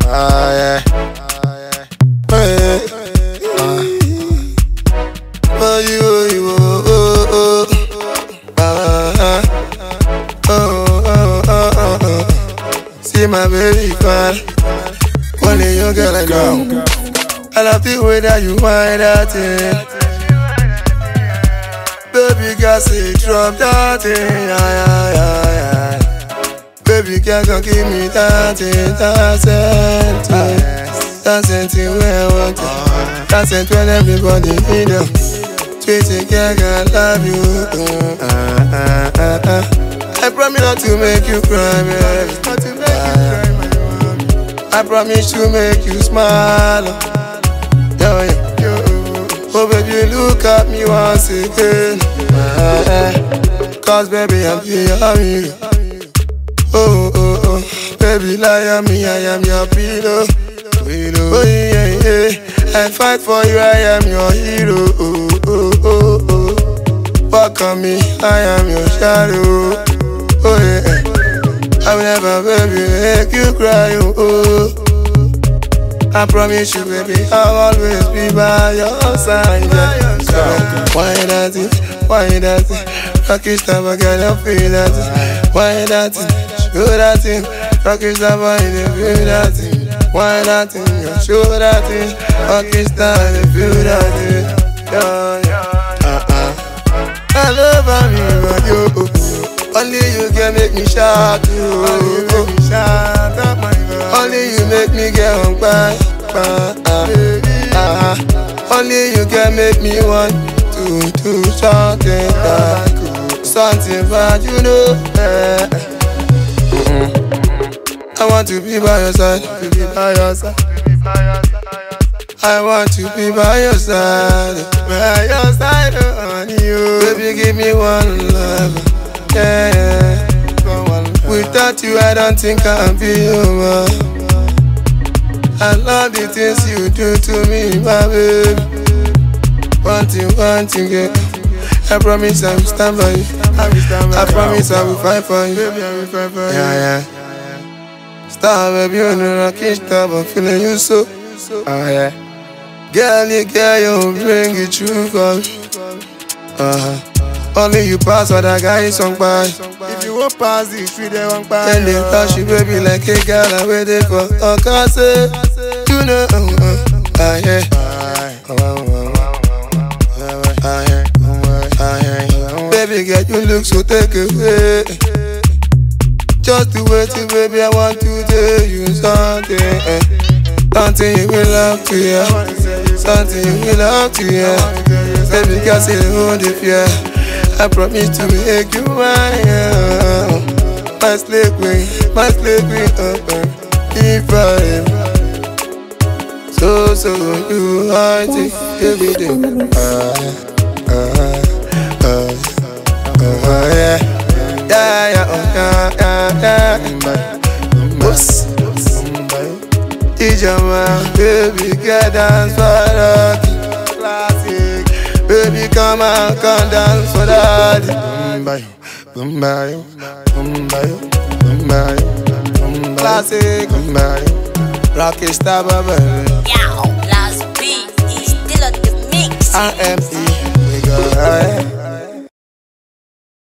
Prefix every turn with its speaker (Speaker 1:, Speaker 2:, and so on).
Speaker 1: Yeah. Hey. Oh, you, see my baby girl, only you girl I know. I love the way that you wind that thing. Baby girl, say drop that thing, yeah. Baby girl, gon' give me that thing, that thing where I want it. That thing when everybody need you. Sweetie girl, I love you. I promise not to make you cry, baby. I promise to make you smile. Yo. Oh baby, look at me once again. Cause baby, I'm your hero. Oh, baby, lie on me, I am your pillow. Oh yeah, I fight for you, I am your hero. Oh, walk on me, I am your shadow. Oh yeah, I will never, baby, make you cry. Oh, I promise you, baby, I'll always be by your side. Yeah. So, why that it? Rocky star, I gotta feel that it. Why that it? Show that it. Rocky star, I feel that it. Why that it? Show that it. Rocky star, I feel that it. Yeah. I love me, but you. Only you can make me shout. Only you make me get on by. Only you can make me want to do something bad, you know. I want to be by your side, I want to be by your side, honey, you. Baby, give me one love. Yeah. Without you, I don't think I can be over. I love the things you do to me, my baby. One thing, girl. I promise I will stand by you. I promise I will fight for you. Baby, I will fight for you. Yeah. Star, baby, on the rocky star, but feeling you so. Oh yeah. Girl, you bring it true for me. Only you pass what that guy is on by. If you won't pass the street, they won't pass. And they touch you, baby, like a girl I waited for. Can't say, you know, baby, girl, you look so take away. Just to wait till, baby, I want to tell you something. Something you will love to hear. Something you will love to hear. Baby, girl, say hold the fear. I promise to make you mine. My slave queen, if I am so you are it everything. Yeah. Baby, get dance for the classic. Baby, come and come dance for that. Classic. Rocky star, baby.
Speaker 2: Last beat is still on the mix.
Speaker 1: RME.